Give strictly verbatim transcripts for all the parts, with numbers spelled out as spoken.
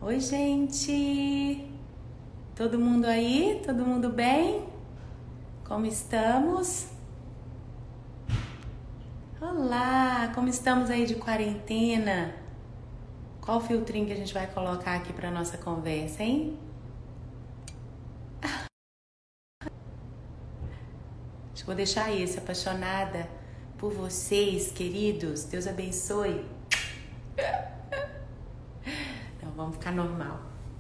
Oi, gente! Todo mundo aí? Todo mundo bem? Como estamos? Olá! Como estamos aí de quarentena? Qual filtrinho que a gente vai colocar aqui para nossa conversa, hein? Acho que vou deixar esse, apaixonada por vocês, queridos. Deus abençoe. Então, vamos ficar normal.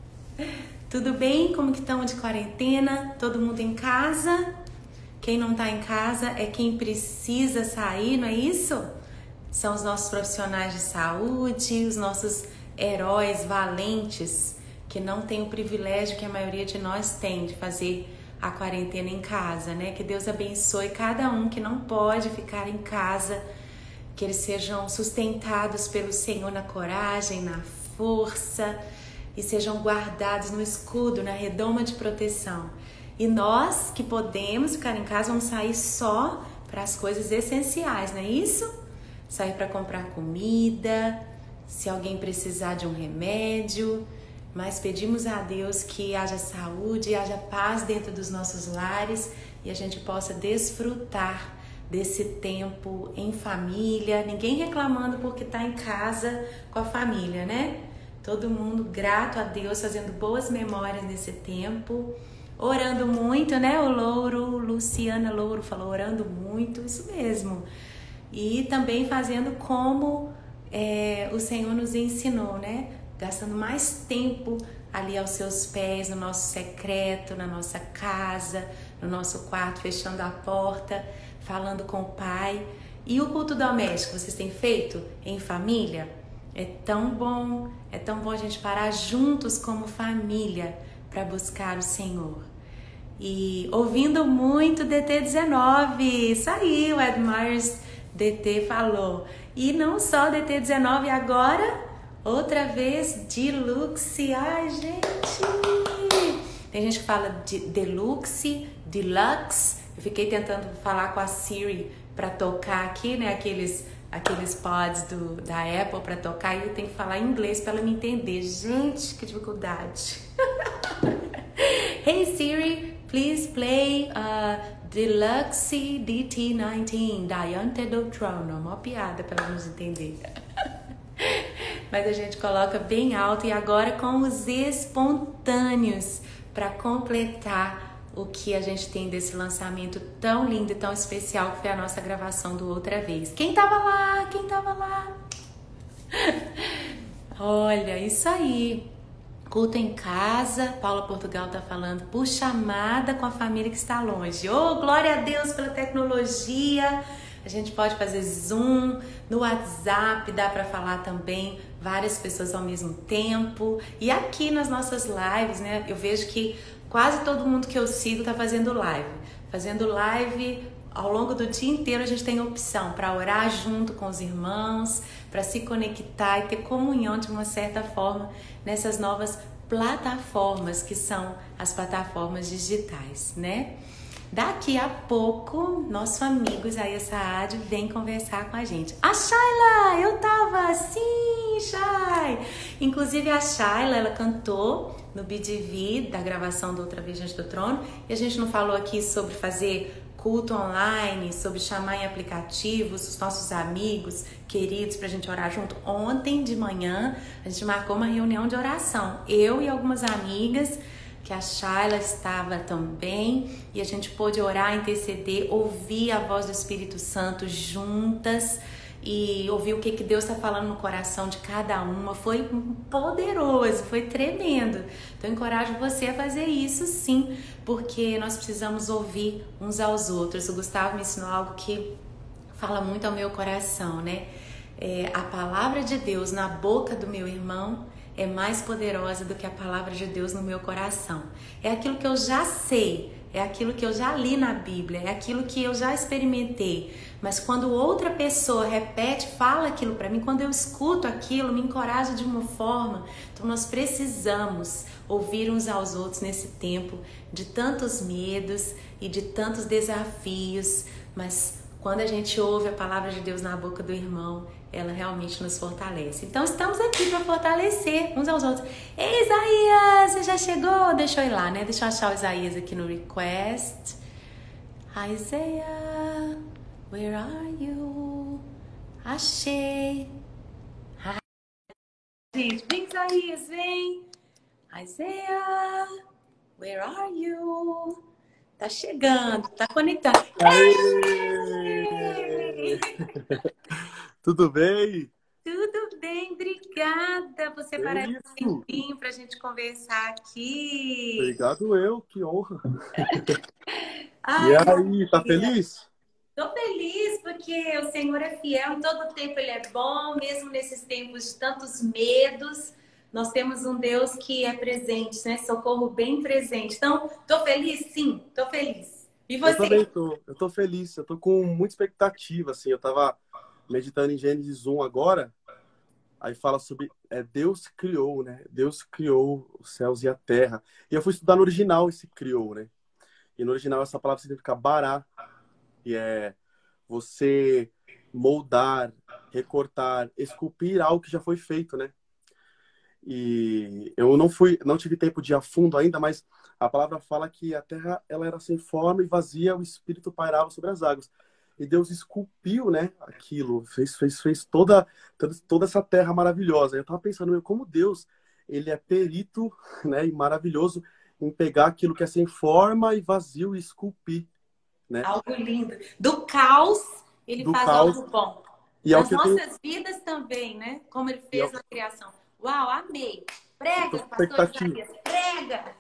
Tudo bem? Como que estão de quarentena? Todo mundo em casa? Quem não tá em casa é quem precisa sair, não é isso? São os nossos profissionais de saúde, os nossos heróis valentes que não têm o privilégio que a maioria de nós tem de fazer a quarentena em casa, né? Que Deus abençoe cada um que não pode ficar em casa, que eles sejam sustentados pelo Senhor na coragem, na força e sejam guardados no escudo, na redoma de proteção. E nós que podemos ficar em casa vamos sair só para as coisas essenciais, não é isso? Sair para comprar comida, se alguém precisar de um remédio, mas pedimos a Deus que haja saúde, haja paz dentro dos nossos lares e a gente possa desfrutar desse tempo em família, ninguém reclamando porque está em casa com a família, né? Todo mundo grato a Deus, fazendo boas memórias nesse tempo, orando muito, né? O Louro, Luciana Louro falou orando muito, isso mesmo. E também fazendo como é, o Senhor nos ensinou, né? Gastando mais tempo ali aos seus pés, no nosso secreto, na nossa casa, no nosso quarto, fechando a porta, falando com o Pai. E o culto doméstico, vocês têm feito em família? É tão bom, é tão bom a gente parar juntos como família para buscar o Senhor. E ouvindo muito D T dezenove, isso aí, o Ed Myers D T falou. E não só D T dezenove, agora outra vez Deluxe. Ai, gente! Tem gente que fala de Deluxe, Deluxe. Eu fiquei tentando falar com a Siri para tocar aqui, né? Aqueles, aqueles pods do, da Apple para tocar. E eu tenho que falar em inglês para ela me entender. Gente, que dificuldade! Hey Siri, please play uh, Deluxe D T dezenove, Diante do Trono. Uma piada para ela nos entender. Mas a gente coloca bem alto e agora com os espontâneos para completar o que a gente tem desse lançamento tão lindo e tão especial que foi a nossa gravação do Outra Vez. Quem tava lá? Quem tava lá? Olha, isso aí. Culto em casa, Paula Portugal tá falando, por chamada com a família que está longe. Oh, glória a Deus pela tecnologia! A gente pode fazer Zoom, no WhatsApp dá para falar também várias pessoas ao mesmo tempo. E aqui nas nossas lives, né, eu vejo que quase todo mundo que eu sigo tá fazendo live. Fazendo live ao longo do dia inteiro a gente tem opção para orar junto com os irmãos, para se conectar e ter comunhão de uma certa forma nessas novas plataformas que são as plataformas digitais, né? Daqui a pouco, nosso amigo Isaías Saad vem conversar com a gente. A Shayla, eu tava, sim, Shay. Inclusive a Shayla, ela cantou no B D V da gravação do Outra Vez Diante do Trono. E a gente não falou aqui sobre fazer culto online, sobre chamar em aplicativos os nossos amigos, queridos, pra gente orar junto. Ontem de manhã, a gente marcou uma reunião de oração. Eu e algumas amigas, que a Shayla estava também, e a gente pôde orar, interceder, ouvir a voz do Espírito Santo juntas e ouvir o que, que Deus está falando no coração de cada uma. Foi poderoso, foi tremendo. Então eu encorajo você a fazer isso sim, porque nós precisamos ouvir uns aos outros. O Gustavo me ensinou algo que fala muito ao meu coração, né? É, a palavra de Deus na boca do meu irmão é mais poderosa do que a palavra de Deus no meu coração. É aquilo que eu já sei, é aquilo que eu já li na Bíblia, é aquilo que eu já experimentei. Mas quando outra pessoa repete, fala aquilo para mim, quando eu escuto aquilo, me encoraja de uma forma. Então nós precisamos ouvir uns aos outros nesse tempo de tantos medos e de tantos desafios. Mas quando a gente ouve a palavra de Deus na boca do irmão, ela realmente nos fortalece. Então estamos aqui para fortalecer uns aos outros. Ei, Isaías, você já chegou? Deixa eu ir lá, né? Deixa eu achar o Isaías aqui no request. Isaiah, where are you? Achei. Ai, gente, vem, Isaías, vem. Isaiah, where are you? Tá chegando, tá conectando. Aê! Tudo bem? Tudo bem, obrigada. Você É parece um isso. tempinho pra gente conversar aqui. Obrigado eu, que honra. E Ai, aí, tá Maria. feliz? Tô feliz porque o Senhor é fiel, em todo tempo Ele é bom, mesmo nesses tempos de tantos medos. Nós temos um Deus que é presente, né? Socorro bem presente. Então, tô feliz? Sim, tô feliz. E Eu também você? tô. Eu tô feliz. Eu tô com muita expectativa, assim. Eu tava meditando em Gênesis um agora. Aí fala sobre é, Deus criou, né? Deus criou os céus e a terra. E eu fui estudar no original esse criou, né? E no original essa palavra significa bará, que é você moldar, recortar, esculpir algo que já foi feito, né? E eu não fui, não tive tempo de ir a fundo ainda, mas a palavra fala que a terra ela era sem forma e vazia, o Espírito pairava sobre as águas. E Deus esculpiu, né, aquilo, fez, fez, fez toda, toda, toda essa terra maravilhosa. Eu estava pensando, meu, como Deus, ele é perito, né, e maravilhoso em pegar aquilo que é sem forma e vazio e esculpir, né, Algo lindo. Do caos, Ele do faz caos. algo bom. E é o Nas que eu tenho, nossas vidas também, né? Como Ele e é fez o- na criação. Uau, amei. eu tô Prega, com pastor expectativa. Isaías, prega!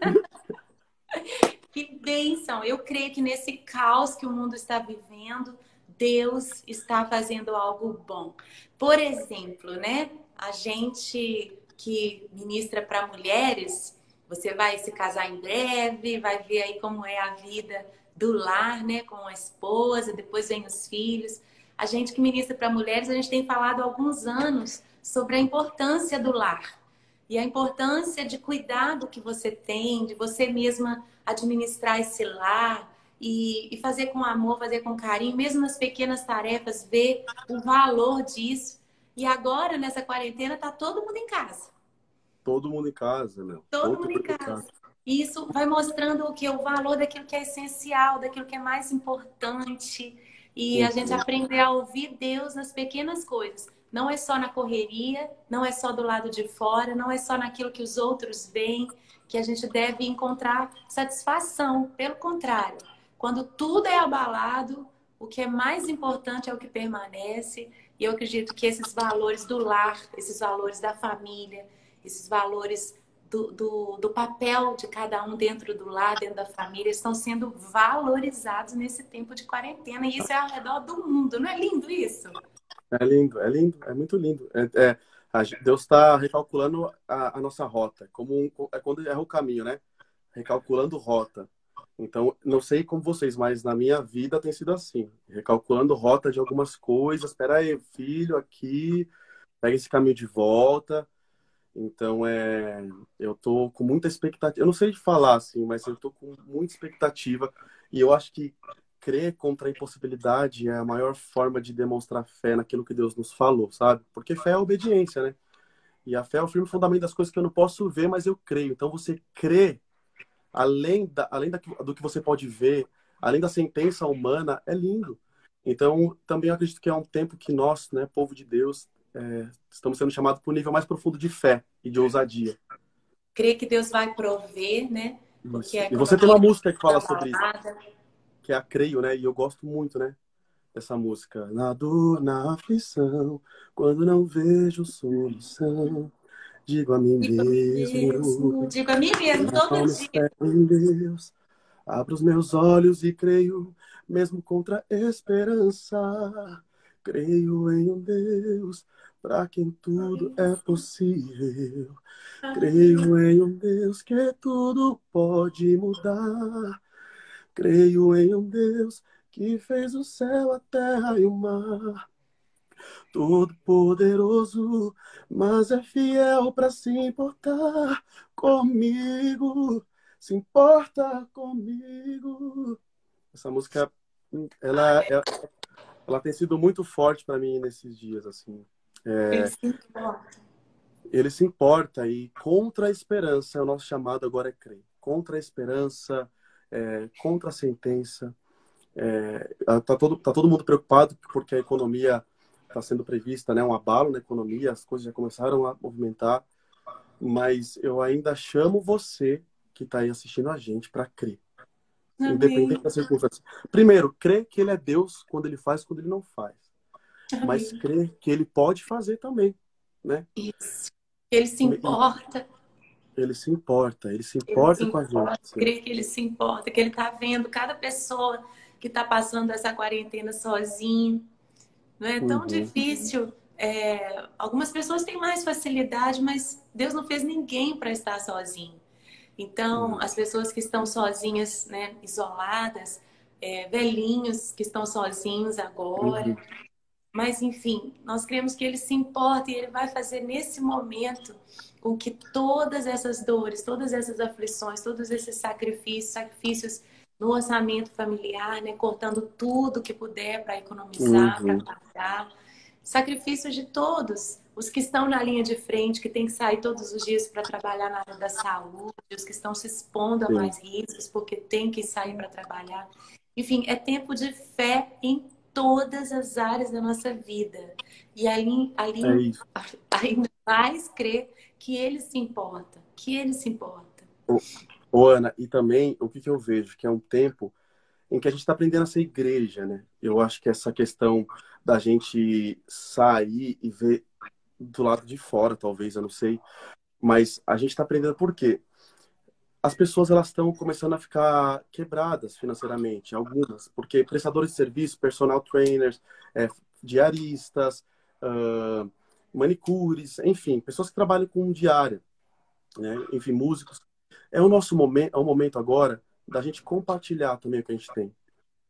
Que bênção! Eu creio que nesse caos que o mundo está vivendo, Deus está fazendo algo bom. Por exemplo, né? A gente que ministra para mulheres, você vai se casar em breve, vai ver aí como é a vida do lar, né? Com a esposa, depois vem os filhos. A gente que ministra para mulheres, a gente tem falado há alguns anos sobre a importância do lar. E a importância de cuidar do que você tem, de você mesma administrar esse lar e, e fazer com amor, fazer com carinho, mesmo nas pequenas tarefas, ver o valor disso. E agora, nessa quarentena, tá todo mundo em casa. Todo mundo em casa, meu. Todo Todo mundo em mundo em casa. casa. E isso vai mostrando o que? O valor daquilo que é essencial, daquilo que é mais importante. E a gente Uhum. aprender a ouvir Deus nas pequenas coisas. Não é só na correria, não é só do lado de fora, não é só naquilo que os outros veem, que a gente deve encontrar satisfação. Pelo contrário, quando tudo é abalado, o que é mais importante é o que permanece. E eu acredito que esses valores do lar, esses valores da família, esses valores do, do, do papel de cada um dentro do lar, dentro da família, estão sendo valorizados nesse tempo de quarentena. E isso é ao redor do mundo. Não é lindo isso? É lindo, é lindo, é muito lindo. É, é, a gen- Deus está recalculando a, a nossa rota, como um, é quando erra o caminho, né? Recalculando rota. Então, não sei como vocês, mas na minha vida tem sido assim, recalculando rota de algumas coisas. Espera aí, filho, aqui, pega esse caminho de volta. Então, é, eu tô com muita expectativa. Eu não sei falar assim, mas eu tô com muita expectativa. E eu acho que crer contra a impossibilidade é a maior forma de demonstrar fé naquilo que Deus nos falou, sabe? Porque fé é obediência, né? E a fé é o firme fundamento das coisas que eu não posso ver, mas eu creio. Então, você crê além, da, além da, do que você pode ver, além da sentença humana, é lindo. Então, também eu acredito que é um tempo que nós, né, povo de Deus, é, estamos sendo chamados para um nível mais profundo de fé e de ousadia. Crer que Deus vai prover, né? Porque Isso. a E você tem uma economia música que está fala sobre isso, abalada. que é a Creio, né? E eu gosto muito, né? Dessa música. Na dor, na aflição, quando não vejo solução, digo a mim Digo a mim mesmo, mesmo, digo a mim mesmo minha todo alma dia. espera em Deus. Abro os meus olhos e creio, mesmo contra a esperança. Creio em um Deus para quem tudo é possível. Creio em um Deus que tudo pode mudar. Creio em um Deus que fez o céu, a terra e o mar. Todo poderoso, mas é fiel para se importar comigo. Se importa comigo. Essa música, ela, ela ela tem sido muito forte para mim nesses dias, assim. Ele É, se importa. ele se importa e contra a esperança, é o nosso chamado agora é crer. Contra a esperança, é, contra a sentença. É, tá todo, tá todo mundo preocupado porque a economia está sendo prevista, né, um abalo na economia, as coisas já começaram a movimentar, mas eu ainda chamo você que está aí assistindo a gente para crer, independente Amém. da circunstância. Primeiro, crer que ele é Deus quando ele faz, quando ele não faz, mas Amém. crer que ele pode fazer também, né? Isso. Ele se importa. Ele se importa, ele se Ele se importa com a gente. importa. Crer que ele se importa, que ele está vendo cada pessoa que está passando essa quarentena sozinho. Não é tão Uhum, difícil. É, algumas pessoas têm mais facilidade, mas Deus não fez ninguém para estar sozinho. Então, uhum, as pessoas que estão sozinhas, né, isoladas, é, velhinhos que estão sozinhos agora. uhum, Mas, enfim, nós cremos que Ele se importa e Ele vai fazer nesse momento com que todas essas dores, todas essas aflições, todos esses sacrifícios, sacrifícios no orçamento familiar, né, cortando tudo que puder para economizar, para uhum, pagar, sacrifícios de todos, os que estão na linha de frente, que têm que sair todos os dias para trabalhar na área da saúde, os que estão se expondo a sim, mais riscos porque têm que sair para trabalhar. Enfim, é tempo de fé em todas as áreas da nossa vida. E ali, é ali isso. ainda mais crer que Ele se importa, que Ele se importa. Ô, ô, Ana, e também o que que eu vejo, que é um tempo em que a gente está aprendendo a ser igreja, né? Eu acho que essa questão da gente sair e ver do lado de fora, talvez, eu não sei, mas a gente está aprendendo por quê? As pessoas elas estão começando a ficar quebradas financeiramente, algumas, porque prestadores de serviço, personal trainers, é, diaristas, uh, manicures, enfim, pessoas que trabalham com diária, né? Enfim, músicos. É o nosso momento, é o momento agora da gente compartilhar também o que a gente tem.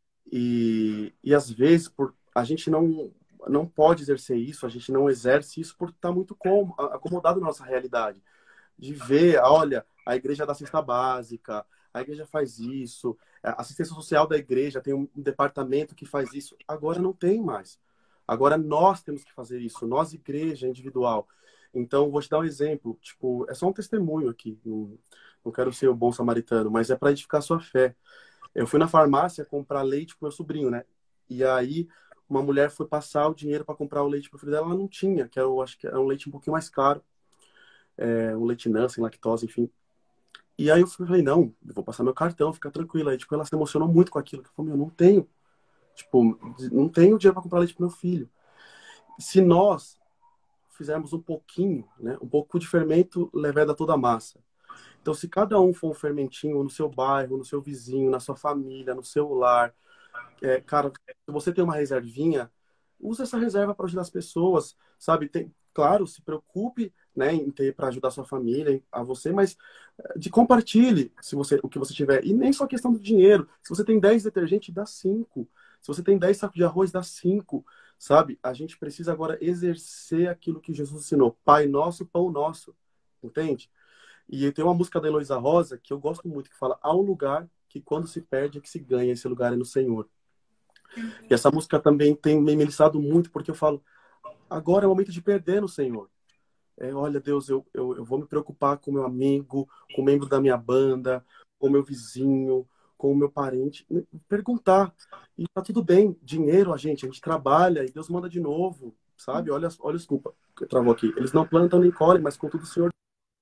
E, e às vezes por, a gente não, não pode exercer isso, a gente não exerce isso por estar muito com, acomodado na nossa realidade. De ver, olha, a igreja dá cesta básica, a igreja faz isso, a assistência social da igreja tem um departamento que faz isso. Agora não tem mais. Agora nós temos que fazer isso, nós, igreja individual. Então, vou te dar um exemplo, tipo, é só um testemunho aqui, não, não quero ser o bom samaritano, mas é para edificar a sua fé. Eu fui na farmácia comprar leite pro meu sobrinho, né? E aí uma mulher foi passar o dinheiro para comprar o leite pro filho dela, ela não tinha, que eu acho que era um leite um pouquinho mais caro, é, um leite não, sem lactose, enfim. E aí eu falei, não, eu vou passar meu cartão, fica tranquila. Aí, tipo, ela se emocionou muito com aquilo. Eu falei, meu, não tenho. Tipo, não tenho dinheiro para comprar leite pro meu filho. Se nós fizermos um pouquinho, né? Um pouco de fermento leveda toda a massa. Então, se cada um for um fermentinho no seu bairro, no seu vizinho, na sua família, no seu lar, é, cara, se você tem uma reservinha, usa essa reserva para ajudar as pessoas, sabe? Tem, claro, se preocupe, né, em ter para ajudar a sua família, a você, mas eh, de compartilhe se você, o que você tiver. E nem só questão do dinheiro. Se você tem dez detergentes, dá cinco. Se você tem dez sacos de arroz, dá cinco. Sabe? A gente precisa agora exercer aquilo que Jesus ensinou. Pai nosso, pão nosso. Entende? E tem uma música da Heloísa Rosa que eu gosto muito, que fala: há um lugar que quando se perde é que se ganha, esse lugar é no Senhor. E essa música também tem me melissado muito, porque eu falo, agora é o momento de perder no Senhor. É, olha, Deus, eu, eu, eu vou me preocupar com meu amigo, com o membro da minha banda, com o meu vizinho, com o meu parente. Perguntar. E tá tudo bem. Dinheiro, a gente, a gente trabalha e Deus manda de novo, sabe? Olha, olha, desculpa, que travou aqui. Eles não plantam nem colhem, mas contudo o Senhor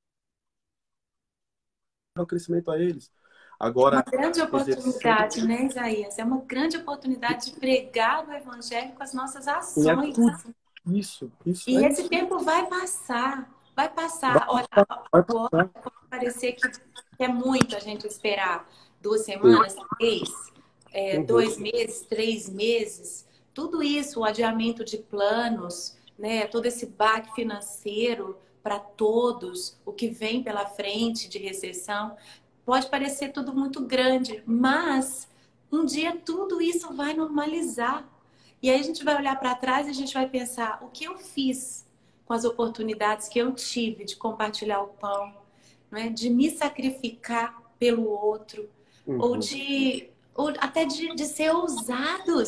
dá o crescimento a eles. Uma Agora, grande exercer oportunidade, né, Isaías? É uma grande oportunidade de pregar o evangelho com as nossas em ações. atitude. Isso, isso, E é esse isso. tempo vai passar, vai Vai passar. Olha, passar, vai agora passar. pode parecer que é muito a gente esperar duas Sim. semanas, três, é, Uhum. dois meses, três meses. Tudo isso, o adiamento de planos, né? Todo esse baque financeiro para todos, o que vem pela frente de recessão, pode parecer tudo muito grande, mas um dia tudo isso vai normalizar. E aí a gente vai olhar para trás e a gente vai pensar o que eu fiz com as oportunidades que eu tive de compartilhar o pão, não é? De me sacrificar pelo outro, ou Uhum. de ou até de, de ser ousados,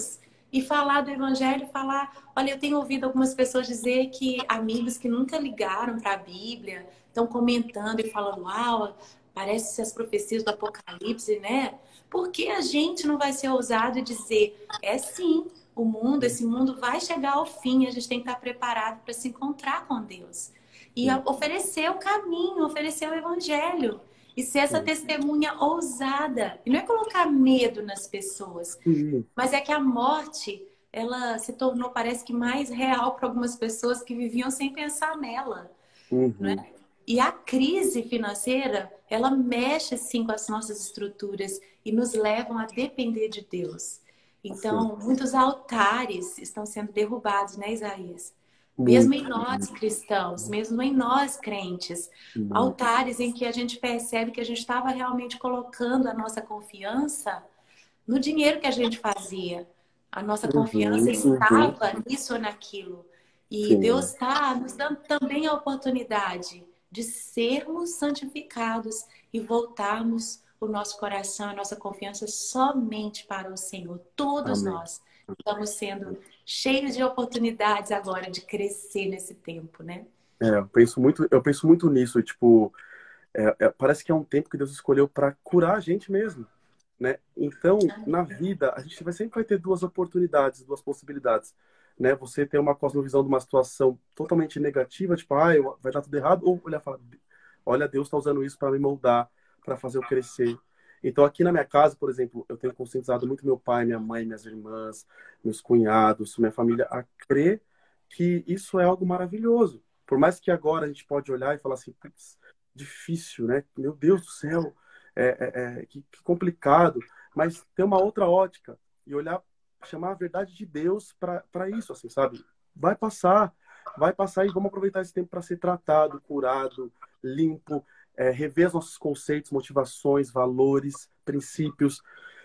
E falar do evangelho, falar, olha, eu tenho ouvido algumas pessoas dizer que amigos que nunca ligaram para a Bíblia estão comentando e falando, uau, parece as profecias do Apocalipse, né? Por que a gente não vai ser ousado e dizer, é sim, o mundo, esse mundo vai chegar ao fim, a gente tem que estar preparado para se encontrar com Deus. E Sim, oferecer o caminho, oferecer o evangelho. E ser essa sim. testemunha ousada. E não é colocar medo nas pessoas, Sim. mas é que a morte, ela se tornou, parece que mais real para algumas pessoas que viviam sem pensar nela, né? Uhum. E a crise financeira, ela mexe sim com as nossas estruturas e nos levam a depender de Deus. Sim. Então, muitos altares estão sendo derrubados, né, Isaías? Mesmo em Muito, nós cristãos, mesmo em nós crentes, muito. altares em que a gente percebe que a gente estava realmente colocando a nossa confiança no dinheiro que a gente fazia. A nossa confiança Uhum, uhum. estava nisso ou naquilo. E Deus Sim, está nos dando também a oportunidade de sermos santificados e voltarmos o nosso coração, a nossa confiança somente para o Senhor. Todos amém. nós estamos sendo cheios de oportunidades agora de crescer nesse tempo, né? É, eu penso muito, eu penso muito nisso, tipo, é, é, parece que é um tempo que Deus escolheu para curar a gente mesmo, né? Então, na vida, a gente vai sempre vai ter duas oportunidades, duas possibilidades, né? Você ter uma cosmovisão de uma situação totalmente negativa, tipo, ah, eu- vai dar tudo errado, ou olhar e falar, olha, Deus está usando isso para me moldar, para fazer eu crescer. Então, aqui na minha casa, por exemplo, eu tenho conscientizado muito meu pai, minha mãe, minhas irmãs, meus cunhados, minha família a crer que isso é algo maravilhoso. Por mais que agora a gente pode olhar e falar assim, putz, difícil, né? Meu Deus do céu, é, é, é, que, que complicado. Mas ter uma outra ótica e olhar, chamar a verdade de Deus para isso, assim, sabe? Vai passar, vai passar e vamos aproveitar esse tempo para ser tratado, curado, limpo, é, rever os nossos conceitos, motivações, valores, princípios.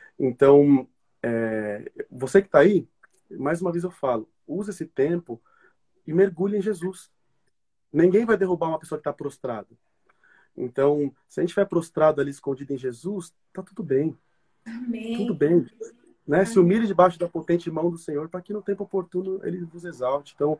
Então, é, você que está aí, mais uma vez eu falo, use esse tempo e mergulhe em Jesus. Ninguém vai derrubar uma pessoa que está prostrada. Então, se a gente estiver prostrado ali, escondido em Jesus, tá tudo bem, tudo Amém. bem. Né? Se Amém. humilhe debaixo da potente mão do Senhor, para que no tempo oportuno ele vos exalte. Então,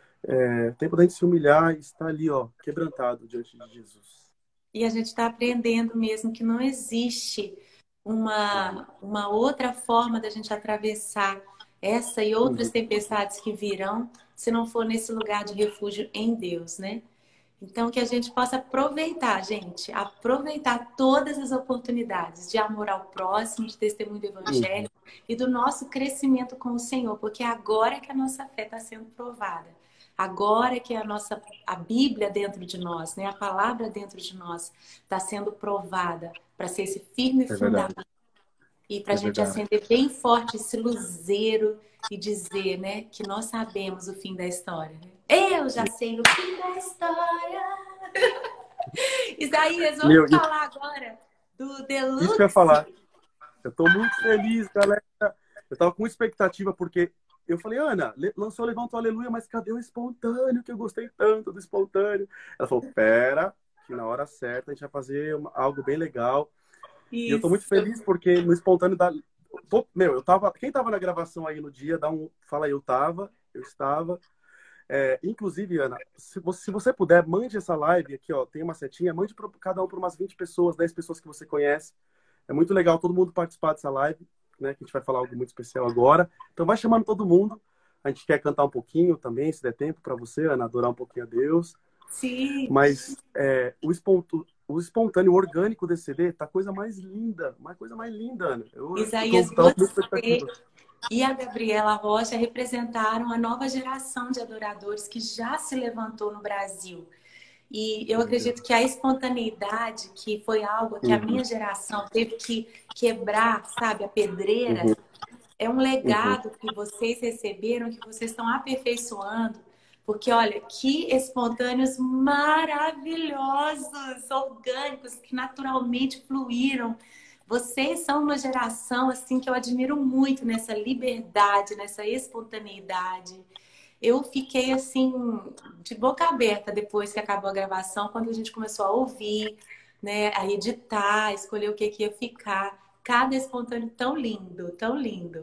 é tempo da gente se humilhar e estar ali, ó, quebrantado diante de Jesus. E a gente está aprendendo mesmo que não existe Uhum. uma, uma outra forma da gente atravessar essa e outras Uhum. tempestades que virão se não for nesse lugar de refúgio em Deus, né? Então, que a gente possa aproveitar, gente, aproveitar todas as oportunidades de amor ao próximo, de testemunho do Uhum. Evangelho e do nosso crescimento com o Senhor, porque agora é que a nossa fé está sendo provada. Agora é que a nossa a Bíblia dentro de nós, né, a palavra dentro de nós está sendo provada para ser esse firme É verdade, fundamento e para a é gente verdade. acender bem forte esse luzeiro e dizer, né, que nós sabemos o fim da história. Né? Eu já sei o fim da história. Isaías, Meu, vamos e- falar agora do isso que eu ia falar. Deluxe. Eu estou muito feliz, galera. Eu estava com expectativa, porque eu falei, Ana, lançou Levanta o Aleluia, mas cadê o espontâneo, que eu gostei tanto do espontâneo? Ela falou, pera, que na hora certa a gente vai fazer uma- algo bem legal. E eu tô muito Isso. feliz porque no espontâneo da. Tô- Meu, eu tava. Quem tava na gravação aí no dia, dá um. Fala aí, eu tava, eu estava. É, inclusive, Ana, se você, se você puder, mande essa live aqui, ó. Tem uma setinha, mande para cada um para umas vinte pessoas, dez pessoas que você conhece. É muito legal todo mundo participar dessa live, né? Que a gente vai falar algo muito especial agora. Então vai chamando todo mundo. A gente quer cantar um pouquinho também, se der tempo para você, Ana, adorar um pouquinho a Deus. Sim. Mas é, o, esponto, o espontâneo, o orgânico desse C D tá a coisa mais linda, uma coisa mais linda, Ana. Eu, eu tô, Isaías, tava com muita você expectativa. e a Gabriela Rocha representaram a nova geração de adoradores que já se levantou no Brasil. E eu Meu Deus. acredito que a espontaneidade, que foi algo que a Uhum, minha geração teve que quebrar, sabe, a pedreira, uhum, é um uhum. legado que vocês receberam, que vocês estão aperfeiçoando. Porque, olha, que espontâneos maravilhosos, orgânicos, que naturalmente fluíram. Vocês são uma geração, assim, que eu admiro muito nessa liberdade, nessa espontaneidade. Eu fiquei, assim, de boca aberta depois que acabou a gravação, quando a gente começou a ouvir, né, a editar, escolher o que, que ia ficar. Cada espontâneo tão lindo, tão lindo.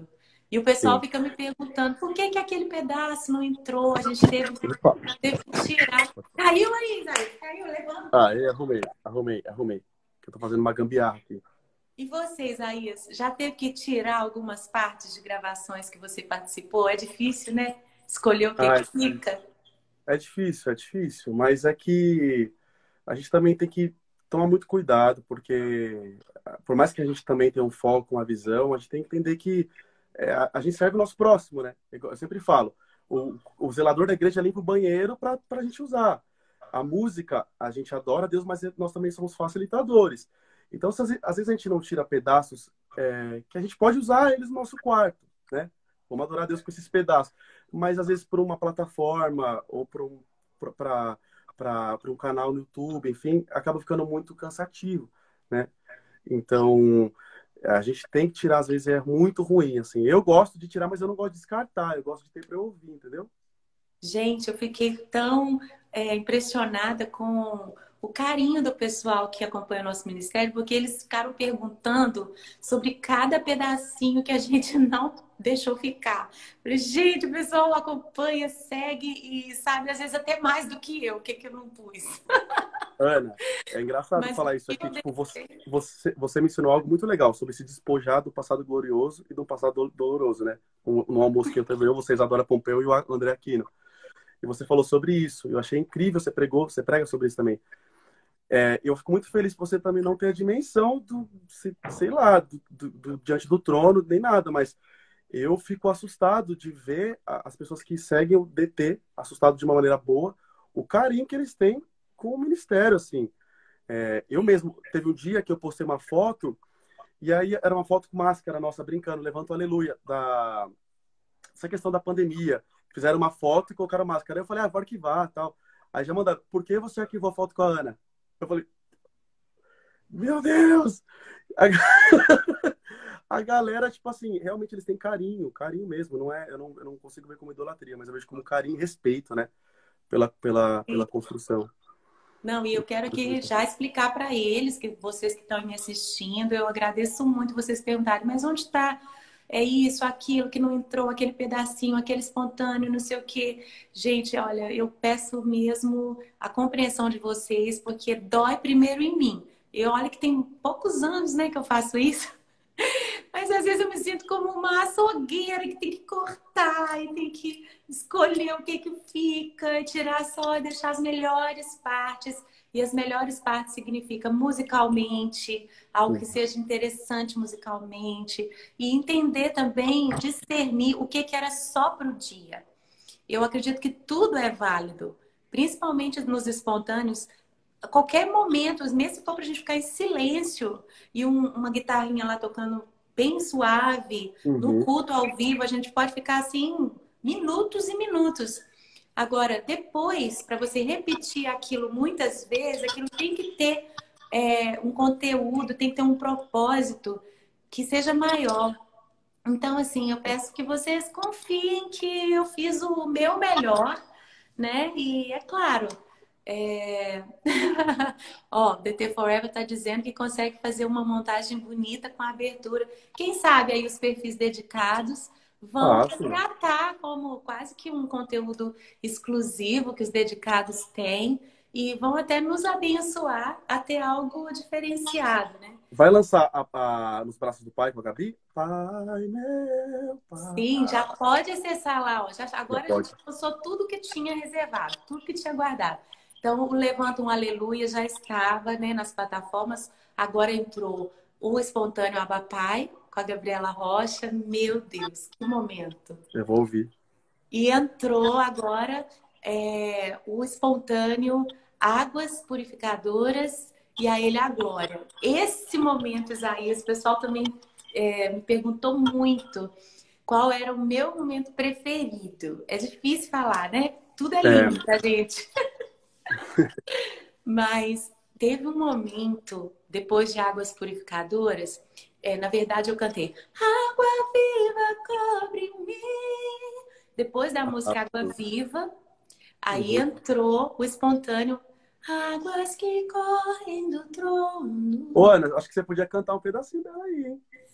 E o pessoal Sim. fica me perguntando por que que aquele pedaço não entrou, a gente teve, Opa. teve que tirar. Caiu aí, Isaías, caiu, levanta. Ah, eu arrumei, arrumei, arrumei. Que eu tô fazendo uma gambiarra aqui. E você, Isaías, já teve que tirar algumas partes de gravações que você participou? É difícil, né? Escolher o que Ah, que fica. é difícil, é difícil, mas é que a gente também tem que tomar muito cuidado, porque por mais que a gente também tenha um foco, uma visão, a gente tem que entender que é, a, a gente serve o nosso próximo, né? Eu sempre falo, o, o zelador da igreja limpa o banheiro para a gente usar. A música, a gente adora a Deus, mas nós também somos facilitadores. Então, se, às vezes a gente não tira pedaços é, que a gente pode usar eles no nosso quarto, né? Vamos adorar a Deus com esses pedaços. Mas, às vezes, por uma plataforma ou para um, para um canal no YouTube, enfim, acaba ficando muito cansativo, né? Então, a gente tem que tirar, às vezes é muito ruim, assim. Eu gosto de tirar, mas eu não gosto de descartar, eu gosto de ter para eu ouvir, entendeu? Gente, eu fiquei tão é, impressionada com o carinho do pessoal que acompanha o nosso ministério, porque eles ficaram perguntando sobre cada pedacinho que a gente não deixou ficar. Falei, gente, o pessoal acompanha, segue e sabe, às vezes até mais do que eu, o que, que eu não pus. Ana, é engraçado Mas o falar isso que aqui, eu tipo, você, deixei? você, você mencionou algo muito legal sobre se despojar do passado glorioso e do passado do- doloroso, né? No, no almoço que eu teve eu, vocês adoram Pompeu e o André Aquino. E você falou sobre isso. Eu achei incrível, você pregou, você prega sobre isso também. É, eu fico muito feliz que você também não tem a dimensão do, se- sei lá, do, do- do- diante do trono, nem nada, mas eu fico assustado de ver a- as pessoas que seguem o D T, assustado de uma maneira boa, o carinho que eles têm com o ministério, assim. É, eu mesmo, teve um dia que eu postei uma foto, e aí era uma foto com máscara nossa, brincando, levanta o aleluia, da, essa questão da pandemia. Fizeram uma foto e colocaram máscara. Aí eu falei, ah, vou arquivar, tal. Aí já mandaram, por que você arquivou a foto com a Ana? Eu falei, meu Deus! A, a galera, tipo assim, realmente eles têm carinho, carinho mesmo. Não é, eu, não, eu não consigo ver como idolatria, mas eu vejo como carinho e respeito, né? Pela, pela, pela construção. Não, e eu quero aqui já explicar para eles, que vocês que estão me assistindo, eu agradeço muito vocês perguntarem, mas onde está é isso, aquilo que não entrou, aquele pedacinho, aquele espontâneo, não sei o quê. Gente, olha, eu peço mesmo a compreensão de vocês, porque dói primeiro em mim. Eu olha que tem poucos anos, né, que eu faço isso. Mas às vezes eu me sinto como uma açougueira que tem que cortar e tem que escolher o que que fica, e tirar só e deixar as melhores partes. E as melhores partes significa musicalmente, algo que seja interessante musicalmente. E entender também, discernir o que que era só para o dia. Eu acredito que tudo é válido, principalmente nos espontâneos. A qualquer momento, mesmo se for para a gente ficar em silêncio e um- uma guitarrinha lá tocando bem suave, no Uhum. culto ao vivo, a gente pode ficar assim minutos e minutos. Agora, depois, para você repetir aquilo muitas vezes, aquilo tem que ter é, um conteúdo, tem que ter um propósito que seja maior. Então, assim, eu peço que vocês confiem que eu fiz o meu melhor, né? E é claro, é... ó, D T Forever tá dizendo que consegue fazer uma montagem bonita com a abertura. Quem sabe aí os perfis dedicados vão Ah, sim. resgatar como quase que um conteúdo exclusivo que os dedicados têm e vão até nos abençoar a ter algo diferenciado, né? Vai lançar a, a- Nos Braços do Pai com a Gabi? Pai, meu Sim, já pai. pode acessar lá, ó. Já, Já agora a pode. gente lançou tudo que tinha reservado, tudo que tinha guardado. Então, o Levanta um Aleluia já estava, né, nas plataformas. Agora entrou o Espontâneo Abapai, com a Gabriela Rocha. Meu Deus, que momento! Eu vou ouvir. E entrou agora é, o Espontâneo Águas Purificadoras e a Ele a Glória. Esse momento, Isaías, o pessoal também é, me perguntou muito qual era o meu momento preferido. É difícil falar, né? Tudo é É, lindo pra gente. Mas teve um momento, depois de Águas Purificadoras, é, na verdade eu cantei Água Viva cobre-me. Depois da música Água Viva, aí uhum. entrou o espontâneo Águas que correm do trono. Ô, Ana, acho que você podia cantar um pedacinho dela aí, hein?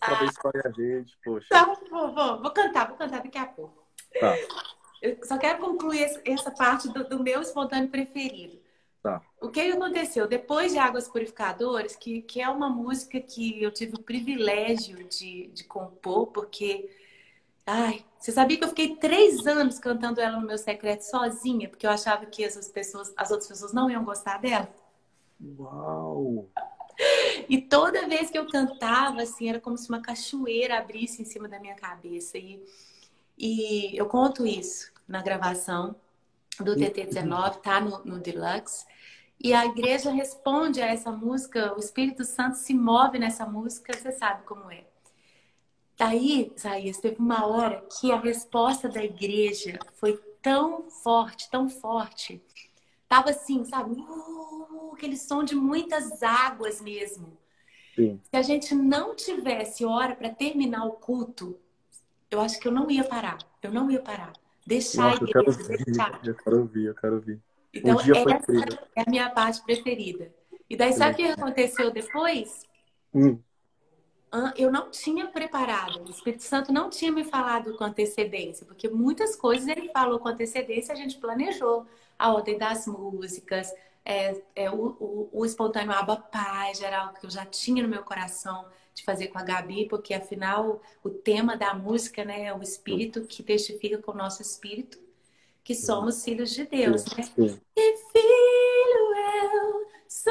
para abençoar a gente, poxa. Então, vou, vou, vou cantar, vou cantar daqui a pouco. Tá, Eu só quero concluir essa parte do, do meu espontâneo preferido. tá. O que aconteceu? Depois de Águas Purificadoras, que, que é uma música que eu tive o privilégio de, de compor, porque... Ai, você sabia que eu fiquei três anos cantando ela no meu secreto sozinha, porque eu achava que essas pessoas, as outras pessoas não iam gostar dela? Uau! E toda vez que eu cantava, assim, era como se uma cachoeira abrisse em cima da minha cabeça. E, e eu conto isso na gravação do T T dezenove, tá no, no Deluxe. E a igreja responde a essa música, o Espírito Santo se move nessa música, você sabe como é. Daí, Isaías, teve uma hora que a resposta da igreja foi tão forte, tão forte. Tava assim, sabe? Uh, aquele som de muitas águas mesmo. Sim. Se a gente não tivesse hora para terminar o culto, eu acho que eu não ia parar. Eu não ia parar. Deixar a Nossa, eu quero igreja, ouvir, deixar. eu quero ouvir, eu quero ouvir. Um Então, dia foi essa incrível. é a minha parte preferida. E daí, sabe o que aconteceu depois? Hum. Eu não tinha preparado, o Espírito Santo não tinha me falado com antecedência, porque muitas coisas ele falou com antecedência, a gente planejou a ordem das músicas, é, é, o, o, o espontâneo Abba Pai, geral, que eu já tinha no meu coração de fazer com a Gabi, porque afinal o tema da música, né, é o Espírito que testifica com o nosso Espírito que somos filhos de Deus, Sim, né? sim. Que filho eu sou.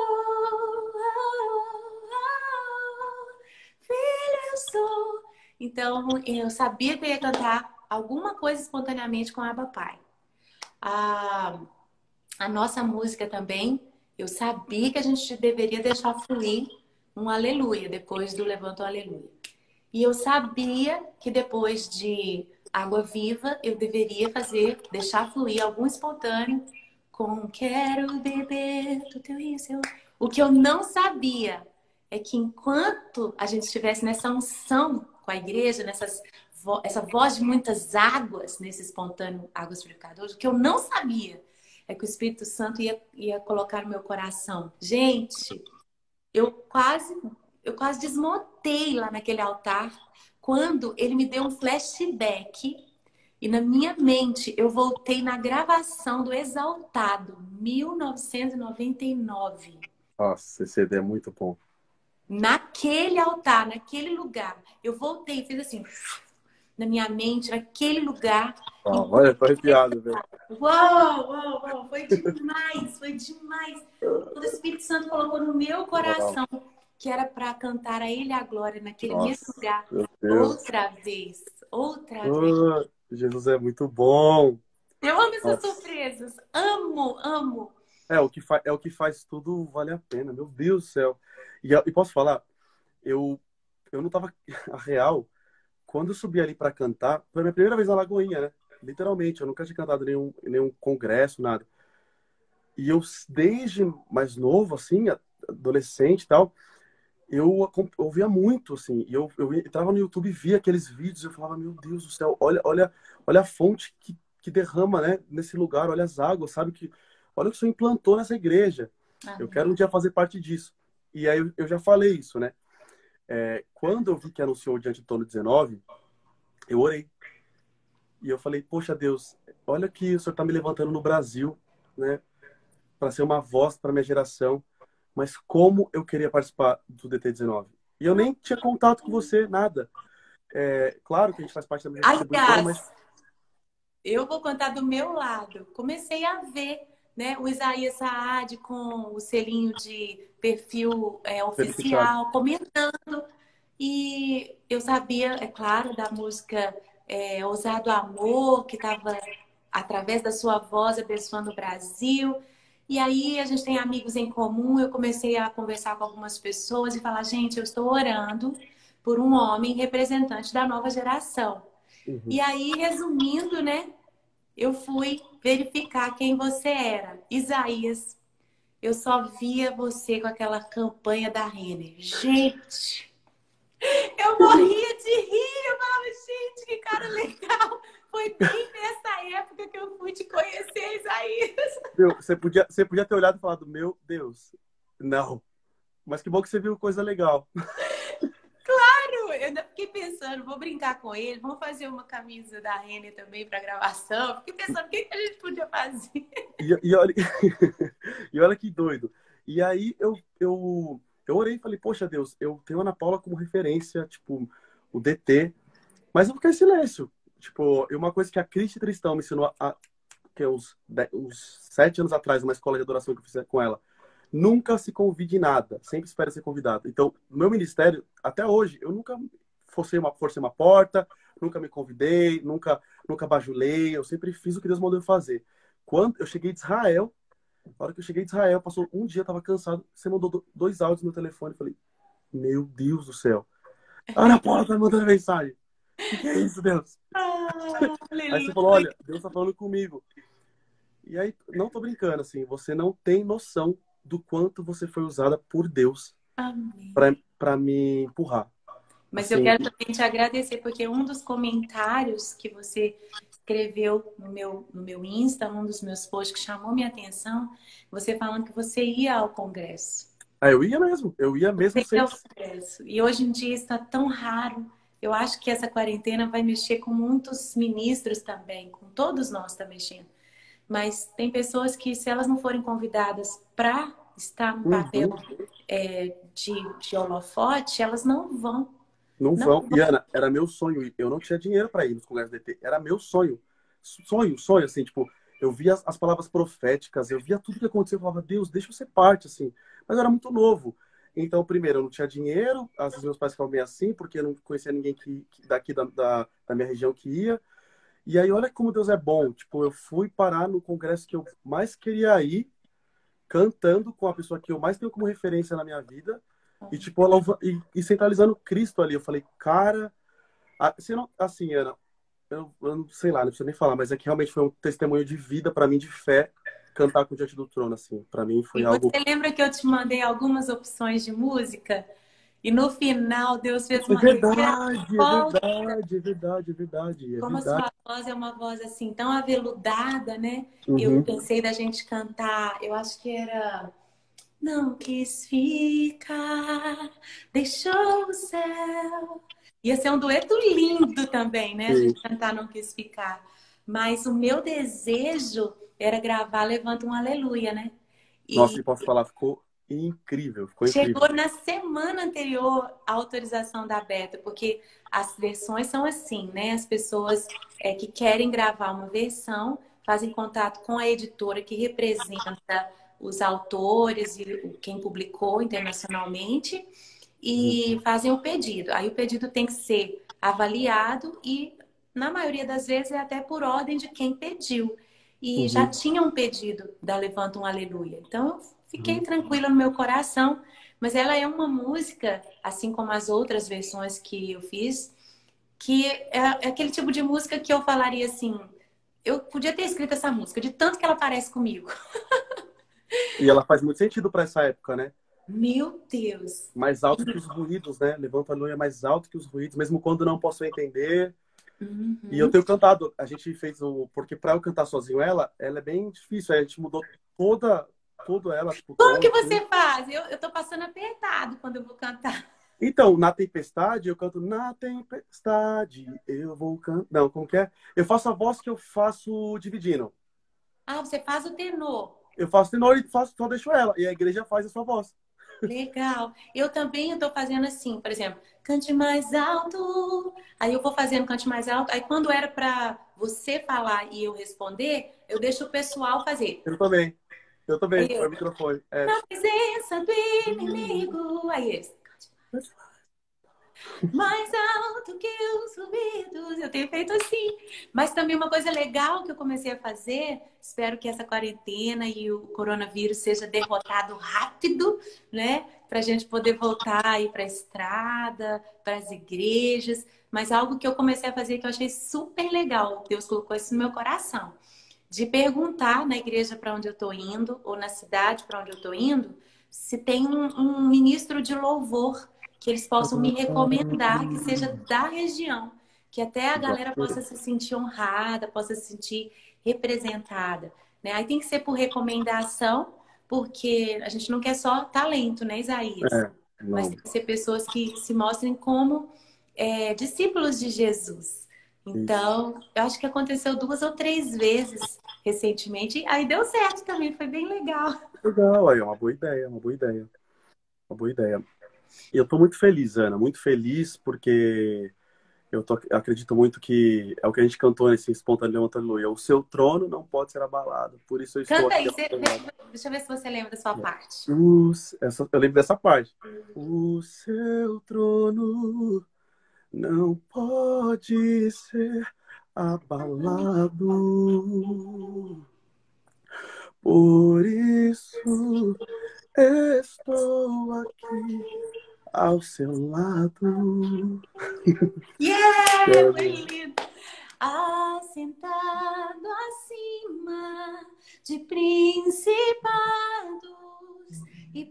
Filho eu sou. Então, eu sabia que eu ia cantar alguma coisa espontaneamente com a Abba Pai. A, a nossa música também, eu sabia que a gente deveria deixar fluir um aleluia, depois do Levanta o Aleluia. E eu sabia que depois de Água Viva, eu deveria fazer, deixar fluir algum espontâneo com Quero beber do teu rio, seu... O que eu não sabia é que enquanto a gente estivesse nessa unção com a igreja, nessas, vo... essa voz de muitas águas, nesse espontâneo Águas Purificadoras, o que eu não sabia é que o Espírito Santo ia, ia colocar no meu coração. Gente, eu quase, eu quase desmontei lá naquele altar quando ele me deu um flashback e na minha mente eu voltei na gravação do Exaltado, mil novecentos e noventa e nove. Nossa, esse C D é muito bom. Naquele altar, naquele lugar. Eu voltei, fiz assim, na minha mente, naquele lugar. Ah, olha, tô arrepiado, velho. Uau, uau, uau, foi demais, foi demais. O Espírito Santo colocou no meu coração que era para cantar a Ele a glória naquele Nossa, mesmo lugar. meu Deus. Outra vez, outra vez. Ah, Jesus é muito bom. Eu amo essas Nossa. surpresas. Amo, amo. É o que faz, é o que faz tudo vale a pena, meu Deus do céu. E, e posso falar, eu eu não tava a real quando eu subi ali para cantar, foi a minha primeira vez na Lagoinha, né? Literalmente, eu nunca tinha cantado em nenhum, em nenhum congresso, nada. E eu, desde mais novo, assim, adolescente e tal, eu ouvia muito, assim. E eu, eu entrava no YouTube e via aqueles vídeos e eu falava, meu Deus do céu, olha, olha, olha a fonte que, que derrama, né, nesse lugar, olha as águas, sabe? Que, olha o que o Senhor implantou nessa igreja. Amém. Eu quero um dia fazer parte disso. E aí eu, eu já falei isso, né? É, quando eu vi que anunciou Diante do Trono dezenove, eu orei. E eu falei, poxa Deus, olha que o Senhor está me levantando no Brasil, né? Para ser uma voz para minha geração. Mas como eu queria participar do D T dezenove. E eu nem tinha contato com você, nada. É, claro que a gente faz parte da mesma distribuidora, mas... eu vou contar do meu lado. Comecei a ver, né, o Isaías Saad com o selinho de perfil é, oficial, comentando. E eu sabia, é claro, da música é, Ousado Amor, que estava, através da sua voz, abençoando o Brasil. E aí a gente tem amigos em comum, eu comecei a conversar com algumas pessoas e falar, gente, eu estou orando por um homem representante da nova geração. Uhum. E aí, resumindo, né, eu fui verificar quem você era. Isaías, eu só via você com aquela campanha da Renner. Gente, eu morria de rir, eu falava, gente, que cara legal. Foi bem nessa época que eu fui te conhecer, Isaías. Meu, você, podia, você podia ter olhado e falado, meu Deus, não. Mas que bom que você viu coisa legal. Claro, fiquei pensando, vou brincar com ele, vamos fazer uma camisa da Renner também para gravação. Fiquei pensando, o que, que a gente podia fazer? E, e, olha, e olha que doido. E aí eu, eu, eu orei e falei, poxa Deus, eu tenho a Ana Paula como referência, tipo, o D T, mas eu fiquei em silêncio. Tipo, e uma coisa que a Cristi Tristão me ensinou há que é uns, dez, uns sete anos atrás, numa escola de adoração que eu fiz com ela, nunca se convide em nada, sempre espera ser convidado. Então, no meu ministério, até hoje, eu nunca forcei uma, forcei uma porta, nunca me convidei, nunca, nunca bajulei, eu sempre fiz o que Deus mandou eu fazer. Quando eu cheguei de Israel, na hora que eu cheguei de Israel, passou um dia, eu tava cansado, você mandou dois áudios no meu telefone, eu falei, meu Deus do céu, Ana Paula tá me mandando mensagem. O que, que é isso, Deus? Ah, Aí você falou, olha, Deus tá falando comigo. E aí, não tô brincando, assim, você não tem noção do quanto você foi usada por Deus para me empurrar. Mas assim, eu quero também te agradecer, porque um dos comentários que você escreveu no meu, no meu Insta, um dos meus posts que chamou minha atenção, você falando que você ia ao congresso. Ah, eu ia mesmo, eu ia mesmo Você sem... ia ao congresso. E hoje em dia está tão raro. Eu acho que essa quarentena vai mexer com muitos ministros também, com todos nós está mexendo. Mas tem pessoas que, se elas não forem convidadas para estar no papel Uhum. é, de, de holofote, elas não vão. Não Não vão. E, Ana, era meu sonho ir. Eu não tinha dinheiro para ir nos congressos do D T. Era meu sonho. Sonho, sonho, assim, tipo, eu via as, as palavras proféticas, eu via tudo que acontecia, eu falava, Deus, deixa eu ser parte, assim. Mas eu era muito novo. Então, primeiro, eu não tinha dinheiro, às vezes meus pais ficavam bem assim, porque eu não conhecia ninguém que, que daqui da, da, da minha região que ia. E aí, olha como Deus é bom. Tipo, eu fui parar no congresso que eu mais queria ir, cantando com a pessoa que eu mais tenho como referência na minha vida, e, tipo, louva, e, e centralizando Cristo ali. Eu falei, cara, assim, não, assim Ana, eu, eu não sei lá, não preciso nem falar, mas é que realmente foi um testemunho de vida para mim, de fé, cantar com Diante do Trono, assim. Para mim foi E algo... você lembra que eu te mandei algumas opções de música? E no final Deus fez É uma verdade, é reviravolta. verdade, é verdade, é verdade, é Como a verdade. sua voz é uma voz assim tão aveludada, né? Eu Uhum. pensei da gente cantar, eu acho que era Não quis ficar, deixou o céu. Ia ser um dueto lindo também, né? A Sim. gente cantar Não Quis Ficar. Mas o meu desejo era gravar Levanta um Aleluia, né? Nossa, E e posso falar, ficou incrível, ficou incrível. chegou na semana anterior a autorização da Beta, porque as versões são assim, né? As pessoas é, que querem gravar uma versão fazem contato com a editora que representa os autores e quem publicou internacionalmente e fazem o pedido. Aí o pedido tem que ser avaliado e, na maioria das vezes, é até por ordem de quem pediu. E já Uhum. tinha um pedido da Levanta um Aleluia. Então, eu fiquei Uhum. tranquila no meu coração. Mas ela é uma música, assim como as outras versões que eu fiz, que é, é aquele tipo de música que eu falaria assim, eu podia ter escrito essa música, de tanto que ela parece comigo. E ela faz muito sentido para essa época, né? Meu Deus! Mais alto que os ruídos, né? Levanta a lua mais alto que os ruídos, mesmo quando não posso entender. E eu Uhum. tenho cantado, a gente fez o... Porque para eu cantar sozinho ela, ela é bem difícil. A gente mudou toda, toda ela, tipo, Como tom, que tudo. você faz? Eu, eu tô passando apertado quando eu vou cantar. Então, na tempestade, eu canto na tempestade, eu vou cantar... Não, como que é? Eu faço a voz que eu faço dividindo. Ah, você faz o tenor. Eu faço tenor e faço, só deixo ela. E a igreja faz a sua voz. Legal. Eu também estou fazendo assim, por exemplo, cante mais alto. Aí eu vou fazendo cante mais alto. Aí quando era para você falar e eu responder, eu deixo o pessoal fazer. Eu também. Eu Aí também, põe eu, o microfone. É. na presença do inimigo. Aí eles, mais alto que os ruídos. Eu tenho feito assim. Mas também uma coisa legal que eu comecei a fazer, espero que essa quarentena e o coronavírus seja derrotado rápido, né? Para a gente poder voltar aí para a estrada, para as igrejas. Mas algo que eu comecei a fazer que eu achei super legal. Deus colocou isso no meu coração. De perguntar na igreja para onde eu estou indo, ou na cidade para onde eu estou indo, se tem um, um ministro de louvor que eles possam me recomendar, que seja da região, que até a galera possa se sentir honrada, possa se sentir representada, né? Aí tem que ser por recomendação, porque a gente não quer só talento, né, Isaías? É, Mas não. tem que ser pessoas que se mostrem como é, discípulos de Jesus. Isso. Então, eu acho que aconteceu duas ou três vezes recentemente. Aí deu certo também, foi bem legal. Legal, aí é uma boa ideia, uma boa ideia, uma boa ideia. E eu tô muito feliz, Ana, muito feliz porque eu tô, eu acredito muito que é o que a gente cantou nesse espontâneo Levanta Aleluia. O seu trono não pode ser abalado. Por isso eu estou Canta aqui aí, ao cê- seu lado. deixa eu ver se você lembra da sua parte. Os- essa, eu lembro dessa parte. O seu trono não pode ser abalado. Por isso estou aqui ao seu lado. Yeah, foi lindo. Assentado acima de principados e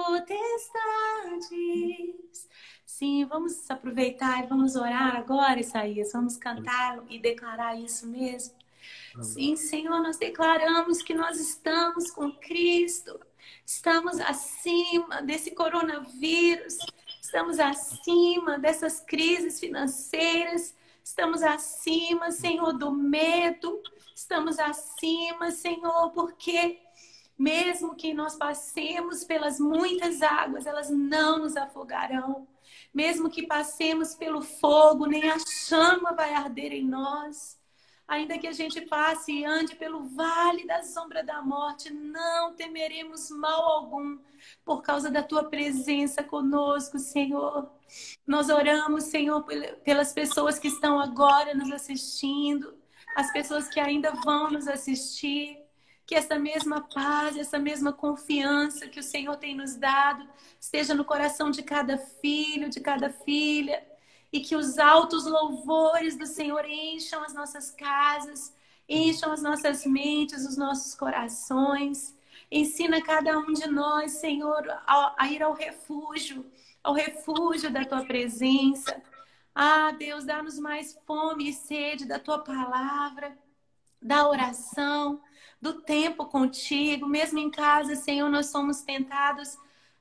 potestades. Sim, vamos aproveitar e vamos orar agora, Isaías. Vamos cantar e declarar isso mesmo. Sim, Senhor, nós declaramos que nós estamos com Cristo, estamos acima desse coronavírus, estamos acima dessas crises financeiras, estamos acima, Senhor, do medo, estamos acima, Senhor, porque mesmo que nós passemos pelas muitas águas, elas não nos afogarão. Mesmo que passemos pelo fogo, nem a chama vai arder em nós. Ainda que a gente passe e ande pelo vale da sombra da morte, não temeremos mal algum, por causa da tua presença conosco, Senhor. Nós oramos, Senhor, pelas pessoas que estão agora nos assistindo, as pessoas que ainda vão nos assistir. Que essa mesma paz, essa mesma confiança que o Senhor tem nos dado, esteja no coração de cada filho, de cada filha. E que os altos louvores do Senhor encham as nossas casas, encham as nossas mentes, os nossos corações. Ensina cada um de nós, Senhor, a ir ao refúgio, ao refúgio da Tua presença. Ah, Deus, dá-nos mais fome e sede da Tua palavra, da oração, do tempo contigo. Mesmo em casa, Senhor, nós somos tentados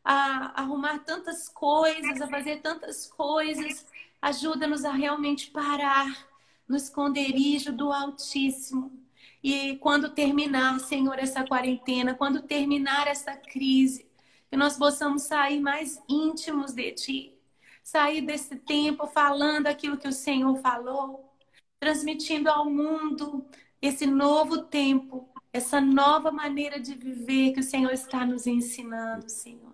a arrumar tantas coisas, a fazer tantas coisas. Ajuda-nos a realmente parar no esconderijo do Altíssimo. E quando terminar, Senhor, essa quarentena, quando terminar essa crise, que nós possamos sair mais íntimos de Ti. Sair desse tempo falando aquilo que o Senhor falou, transmitindo ao mundo esse novo tempo, essa nova maneira de viver que o Senhor está nos ensinando, Senhor.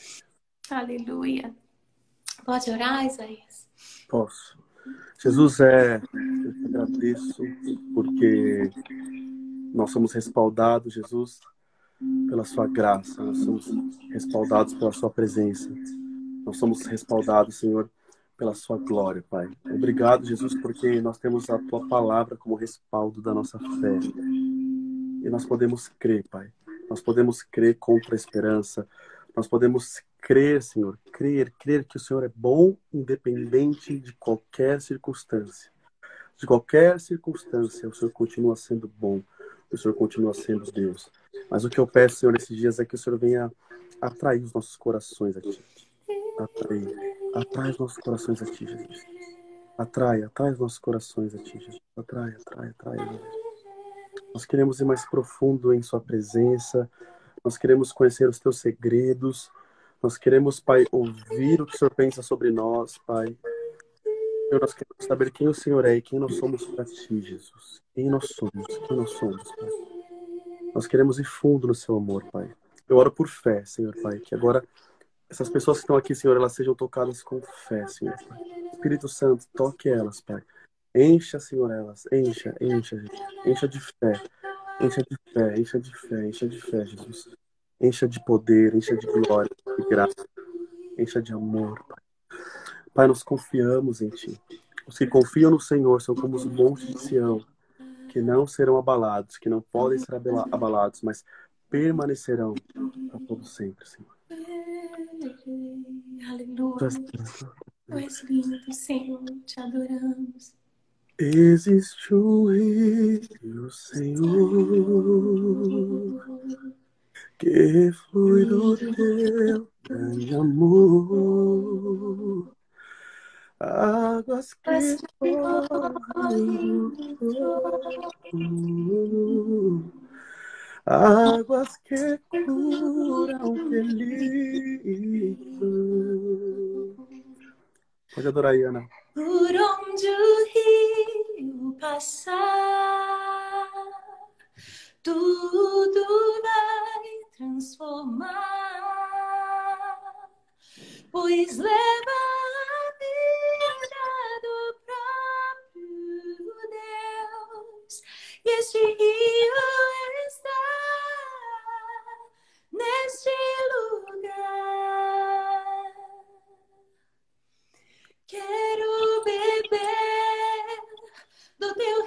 Aleluia. Pode orar, Isaías? Posso. Jesus, é, eu te agradeço porque nós somos respaldados, Jesus, pela sua graça, nós somos respaldados pela sua presença, nós somos respaldados, Senhor, pela sua glória, Pai. Obrigado, Jesus, porque nós temos a tua palavra como respaldo da nossa fé. E nós podemos crer, Pai. Nós podemos crer contra a esperança. Nós podemos crer, Senhor, crer, crer que o Senhor é bom independente de qualquer circunstância. De qualquer circunstância, o Senhor continua sendo bom. O Senhor continua sendo Deus. Mas o que eu peço, Senhor, nesses dias é que o Senhor venha atrair os nossos corações a Ti. Atrair. Atrai os nossos corações a Ti, Jesus. Atrai, atrai os nossos corações a Ti, Jesus. Atrai, atrai, atrai, Jesus. Nós queremos ir mais profundo em Sua presença. Nós queremos conhecer os Teus segredos. Nós queremos, Pai, ouvir o que o Senhor pensa sobre nós, Pai. Senhor, nós queremos saber quem o Senhor é e quem nós somos para Ti, Jesus. Quem nós somos, quem nós somos, Pai. Nós queremos ir fundo no Seu amor, Pai. Eu oro por fé, Senhor, Pai, que agora essas pessoas que estão aqui, Senhor, elas sejam tocadas com fé, Senhor, Pai. Espírito Santo, toque elas, Pai. Encha, Senhor, elas. Encha, encha, Jesus. Encha de fé. Encha de fé, encha de fé, encha de fé, Jesus. Encha de poder, encha de glória, de graça. Encha de amor, Pai. Pai, nós confiamos em Ti. Os que confiam no Senhor são como os montes de Sião, que não serão abalados, que não podem ser abalados, mas permanecerão para todo sempre, Senhor. Aleluia. Tu és lindo, Senhor. Te adoramos. Existe um rio, Senhor, que flui do Teu grande amor. Águas que Mas que correm correm no no fogo, águas que curam, que livram. Pode adorar aí, Ana. por onde o rio passar, tudo vai transformar, pois leva a vida do próprio Deus, e este rio está neste lugar. Quero beber do teu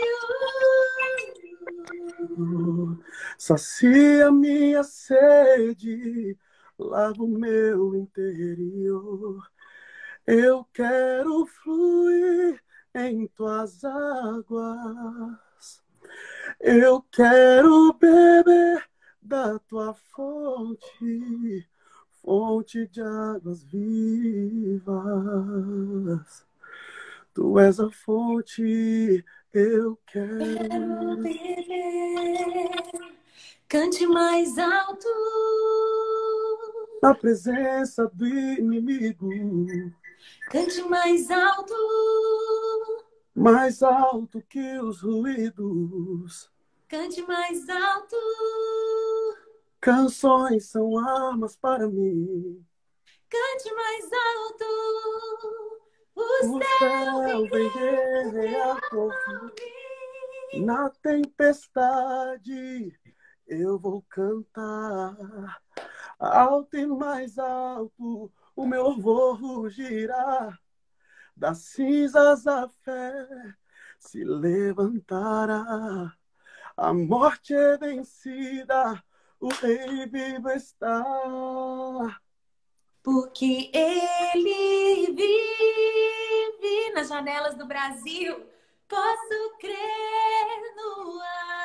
rio. Sacia minha sede, lava o meu interior. Eu quero fluir em tuas águas. Eu quero beber da tua fonte, fonte de águas vivas. Tu és a fonte, eu quero, Quero beber. Cante mais alto. na presença do inimigo, Cante mais alto. mais alto que os ruídos. Cante mais alto. Canções são armas para mim. Cante mais alto. O O céu vem céu vem guerrear guerrear por por mim. mim. Na tempestade eu vou cantar. Alto e mais alto o meu louvor rugirá. Das cinzas a fé se levantará. A morte é vencida, o rei vivo está. Porque ele vive nas janelas do Brasil. Posso crer no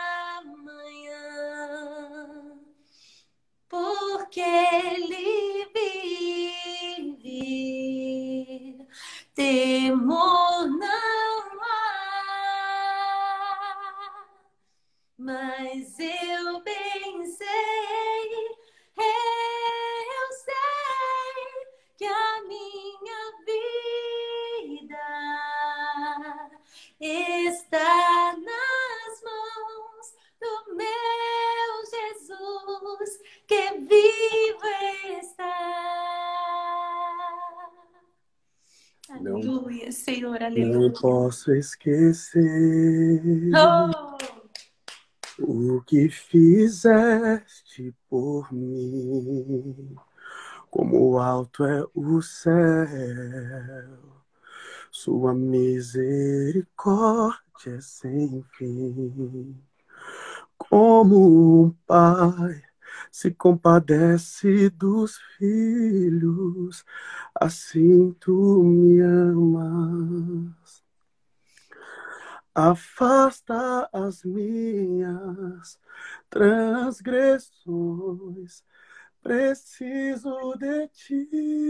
amanhã. Porque ele vive. Temor não há. Mas eu bem sei, eu sei que a minha vida está nas mãos do meu Jesus, que vivo está. Não, Aleluia, Senhor, não aleluia. posso esquecer Oh! o que fizeste por mim. Como alto é o céu, sua misericórdia é sem fim. Como um pai se compadece dos filhos, assim tu me amas. Afasta as minhas transgressões, preciso de ti.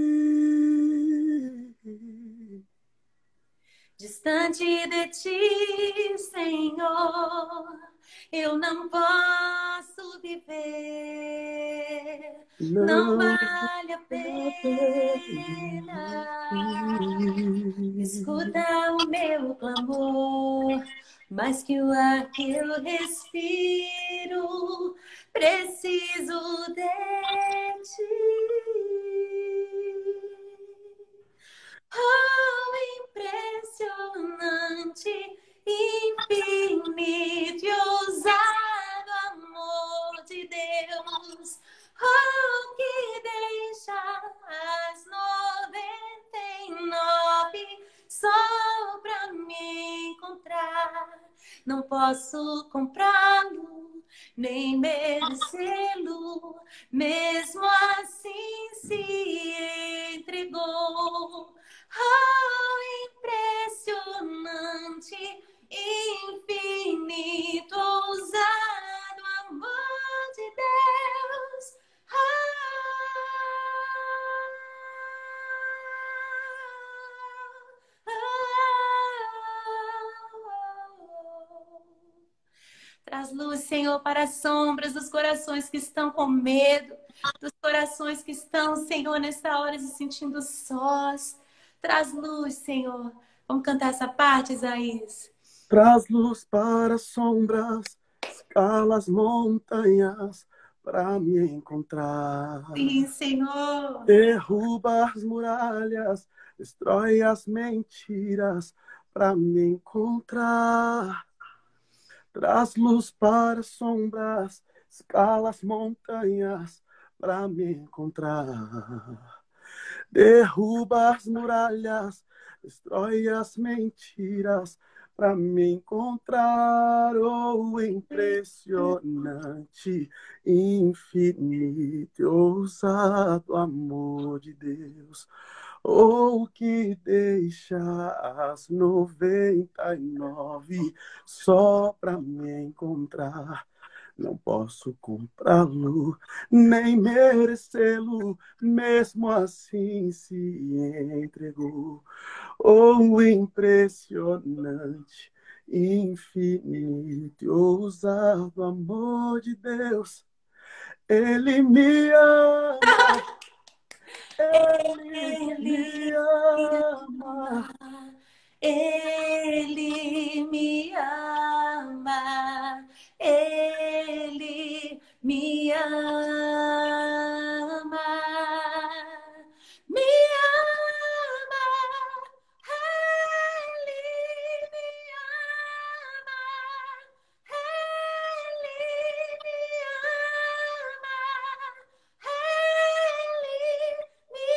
Distante de ti, Senhor, eu não posso viver, não Não vale a vale a pena. pena. Escuta o meu clamor, mais que o ar que eu respiro, preciso de ti. Oh, impressionante, infinito e ousado amor de Deus. Oh, que deixa as noventa e nove só pra me encontrar. Não posso comprá-lo, nem merecê-lo, mesmo assim se entregou. Oh, impressionante, infinito, ousado amor de Deus. Traz luz, Senhor, para as sombras dos corações que estão com medo, dos corações que estão, Senhor, nessa hora se sentindo sós. Traz luz, Senhor. Vamos cantar essa parte, Isaías? Traz luz para as sombras, escala as montanhas para me encontrar. Sim, Senhor. Derruba as muralhas, destrói as mentiras para me encontrar. Traz luz para as sombras, escala as montanhas para me encontrar. Derruba as muralhas, destrói as mentiras para me encontrar. Oh, impressionante, infinito e ousado amor de Deus. Oh, que deixa as noventa e nove só para me encontrar. Não posso comprá-lo, nem merecê-lo, mesmo assim se entregou. Oh, impressionante, infinito e ousado amor de Deus. Ele me ama, Ele me ama. Ele me ama, Ele me ama, me ama, Ele me ama, Ele me ama, Ele me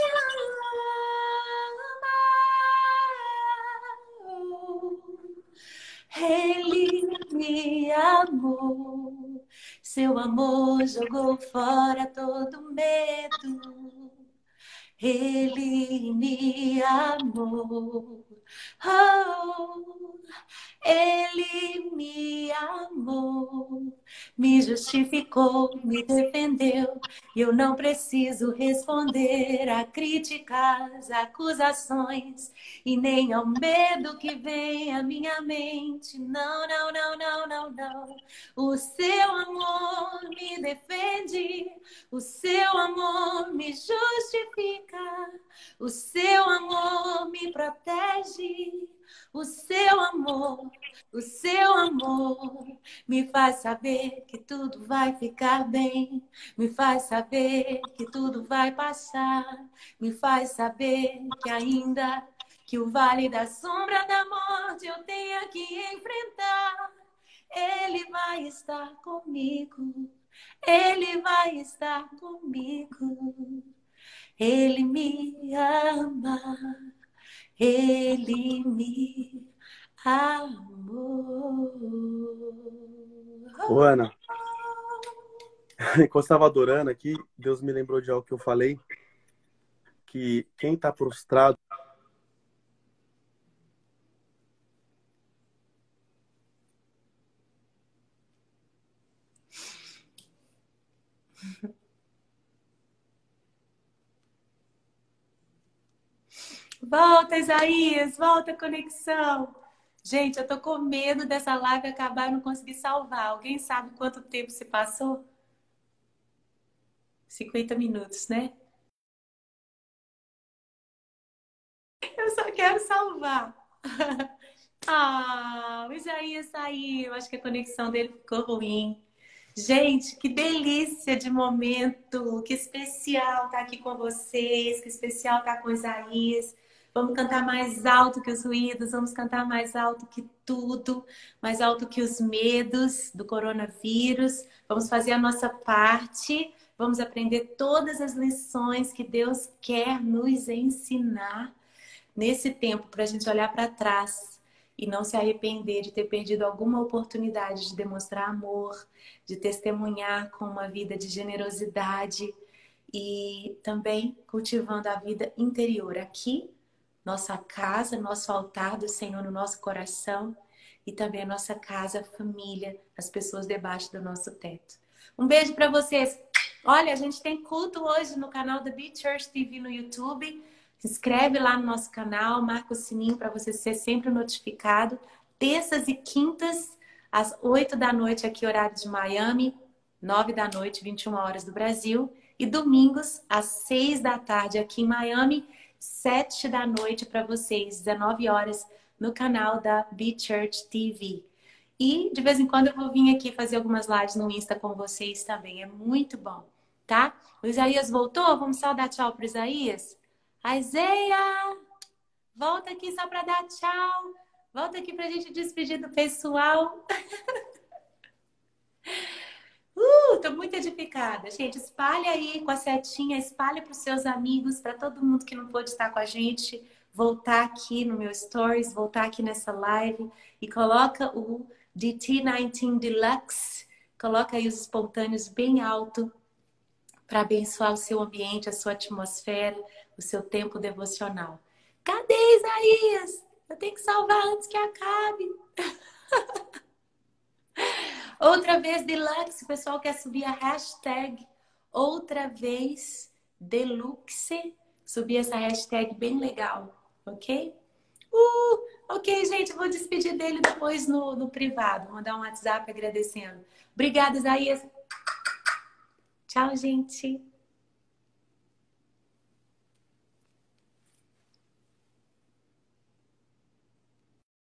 Ele me amou, seu amor jogou fora todo medo. Ele me amou, oh, Ele me amou, me justificou, me defendeu. E eu não preciso responder a críticas, acusações e nem ao medo que vem à minha mente. Não, não, não, não, não, não. O seu amor me defende, o seu amor me justifica, o seu amor me protege, o seu amor, o seu amor me faz saber que tudo vai ficar bem, me faz saber que tudo vai passar, me faz saber que ainda que o vale da sombra da morte eu tenha que enfrentar, Ele vai estar comigo, Ele vai estar comigo. Ele me ama, Ele me amou. Ô, Ana, enquanto eu estava adorando aqui, Deus me lembrou de algo que eu falei, que quem está prostrado Volta, Isaías, volta a conexão. Gente, eu tô com medo dessa live acabar e não conseguir salvar. Alguém sabe quanto tempo se passou? cinquenta minutos, né? Eu só quero salvar. Ah, o Isaías saiu. Acho que a conexão dele ficou ruim. Gente, que delícia de momento. Que especial estar aqui com vocês. Que especial estar com o Isaías. Vamos cantar mais alto que os ruídos. Vamos cantar mais alto que tudo. Mais alto que os medos do coronavírus. Vamos fazer a nossa parte. Vamos aprender todas as lições que Deus quer nos ensinar nesse tempo, para a gente olhar para trás e não se arrepender de ter perdido alguma oportunidade de demonstrar amor, de testemunhar com uma vida de generosidade e também cultivando a vida interior aqui, nossa casa, nosso altar do Senhor no nosso coração e também a nossa casa, família, as pessoas debaixo do nosso teto. Um beijo para vocês. Olha, a gente tem culto hoje no canal da Be Church T V no YouTube. Se inscreve lá no nosso canal, marca o sininho para você ser sempre notificado. Terças e quintas, às oito da noite aqui, horário de Miami, nove da noite, vinte e uma horas do Brasil. E domingos, às seis da tarde aqui em Miami, sete da noite para vocês, dezenove horas, no canal da Be Church T V. E de vez em quando eu vou vir aqui fazer algumas lives no Insta com vocês também. É muito bom, tá? O Isaías voltou? Vamos só dar tchau pro Isaías? Isaías! Volta aqui só para dar tchau. Volta aqui pra gente despedir do pessoal. Uh, tô muito edificada. Gente, espalha aí com a setinha, espalha para os seus amigos, para todo mundo que não pôde estar com a gente, voltar aqui no meu stories, voltar aqui nessa live e coloca o D T dezenove Deluxe, coloca aí os espontâneos bem alto para abençoar o seu ambiente, a sua atmosfera, o seu tempo devocional. Cadê Isaías? Eu tenho que salvar antes que acabe. Outra vez Deluxe, o pessoal quer subir a hashtag outra vez Deluxe. Subir essa hashtag bem legal, ok? Uh, ok, gente, vou despedir dele depois no, no privado. Vou mandar um WhatsApp agradecendo. Obrigada, Isaías. Tchau, gente.